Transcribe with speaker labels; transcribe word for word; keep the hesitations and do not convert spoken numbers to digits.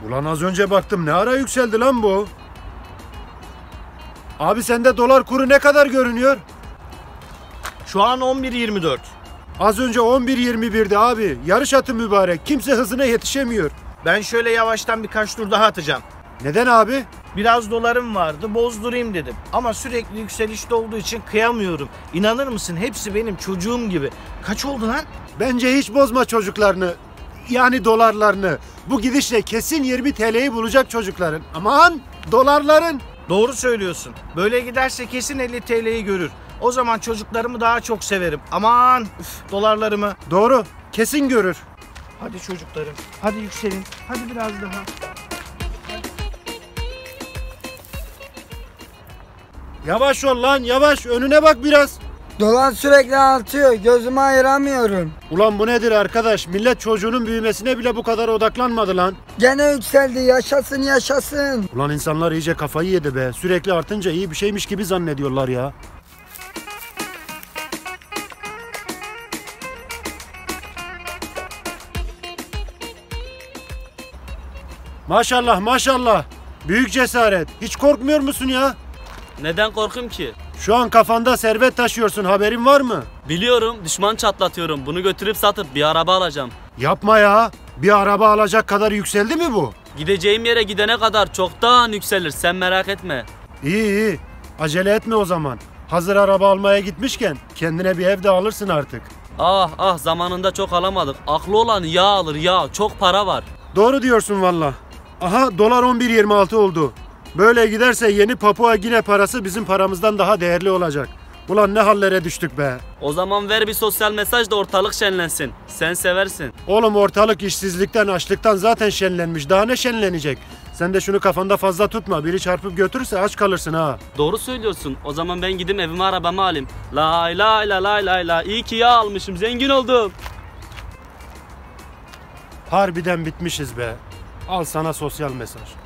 Speaker 1: Ulan az önce baktım, ne ara yükseldi lan bu? Abi sende dolar kuru ne kadar görünüyor?
Speaker 2: Şu an on bir yirmi dört.
Speaker 1: Az önce on bir yirmi birdi abi. Yarış atı mübarek. Kimse hızına yetişemiyor.
Speaker 2: Ben şöyle yavaştan birkaç tur daha atacağım.
Speaker 1: Neden abi?
Speaker 2: Biraz dolarım vardı, bozdurayım dedim. Ama sürekli yükselişte olduğu için kıyamıyorum. İnanır mısın, hepsi benim çocuğum gibi. Kaç oldu lan?
Speaker 1: Bence hiç bozma çocuklarını. Yani dolarlarını. Bu gidişle kesin yirmi T L'yi bulacak çocukların. Aman dolarların.
Speaker 2: Doğru söylüyorsun. Böyle giderse kesin elli T L'yi görür. O zaman çocuklarımı daha çok severim. Aman üf, dolarlarımı.
Speaker 1: Doğru. Kesin görür.
Speaker 2: Hadi çocuklarım. Hadi yükselin. Hadi biraz daha.
Speaker 1: Yavaş ol lan yavaş. Önüne bak biraz.
Speaker 3: Dolar sürekli artıyor. Gözümü ayıramıyorum.
Speaker 1: Ulan bu nedir arkadaş? Millet çocuğunun büyümesine bile bu kadar odaklanmadı lan.
Speaker 3: Gene yükseldi. Yaşasın yaşasın.
Speaker 1: Ulan insanlar iyice kafayı yedi be. Sürekli artınca iyi bir şeymiş gibi zannediyorlar ya. Maşallah maşallah. Büyük cesaret. Hiç korkmuyor musun ya?
Speaker 4: Neden korkayım ki?
Speaker 1: Şu an kafanda servet taşıyorsun, haberin var mı?
Speaker 4: Biliyorum, düşman çatlatıyorum. Bunu götürüp satıp bir araba alacağım.
Speaker 1: Yapma ya. Bir araba alacak kadar yükseldi mi bu?
Speaker 4: Gideceğim yere gidene kadar çoktan yükselir, sen merak etme.
Speaker 1: İyi iyi. Acele etme o zaman. Hazır araba almaya gitmişken kendine bir ev de alırsın artık.
Speaker 4: Ah ah, zamanında çok alamadık. Aklı olan yağ alır yağ, çok para var.
Speaker 1: Doğru diyorsun valla. Aha dolar on bir yirmi altı oldu. Böyle giderse yeni Papua Gine parası bizim paramızdan daha değerli olacak. Ulan ne hallere düştük be.
Speaker 4: O zaman ver bir sosyal mesaj da ortalık şenlensin. Sen seversin.
Speaker 1: Oğlum ortalık işsizlikten, açlıktan zaten şenlenmiş. Daha ne şenlenecek? Sen de şunu kafanda fazla tutma. Biri çarpıp götürürse aç kalırsın ha.
Speaker 4: Doğru söylüyorsun. O zaman ben gidip evime arabamı alayım. Lay lay lay lay lay lay. İyi ki yağ almışım. Zengin oldum.
Speaker 1: Harbiden bitmişiz be. Al sana sosyal mesaj.